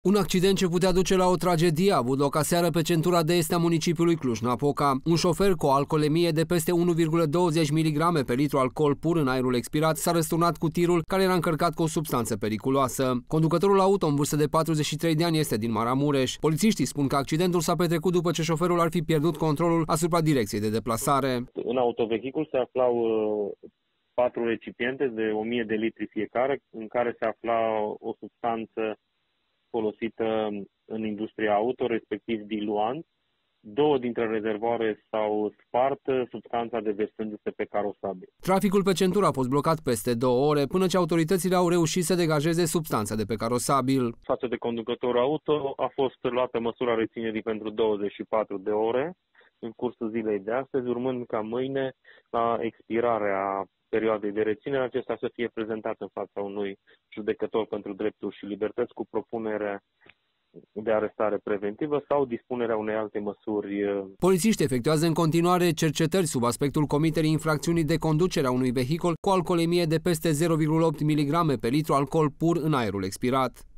Un accident ce putea duce la o tragedie a avut loc aseară pe centura de est a municipiului Cluj-Napoca. Un șofer cu o alcoolemie de peste 1,20 mg pe litru alcool pur în aerul expirat s-a răsturnat cu tirul care era încărcat cu o substanță periculoasă. Conducătorul auto, în vârstă de 43 de ani, este din Maramureș. Polițiștii spun că accidentul s-a petrecut după ce șoferul ar fi pierdut controlul asupra direcției de deplasare. În autovehicul se aflau 4 recipiente de 1000 de litri fiecare, în care se afla o substanță folosită în industria auto, respectiv diluant. 2 dintre rezervoare s-au spart, substanța deversându-se pe carosabil. Traficul pe centură a fost blocat peste 2 ore până ce autoritățile au reușit să degajeze substanța de pe carosabil. Față de conducătorul auto a fost luată măsura reținerii pentru 24 de ore în cursul zilei de astăzi, urmând ca mâine, la expirarea perioadei de reținere, acesta să fie prezentat în fața unui judecător pentru drepturi și libertăți cu propunere de arestare preventivă sau dispunerea unei alte măsuri. Polițiștii efectuează în continuare cercetări sub aspectul comiterii infracțiunii de conducere a unui vehicul cu alcoolemie de peste 0,8 mg pe litru alcool pur în aerul expirat.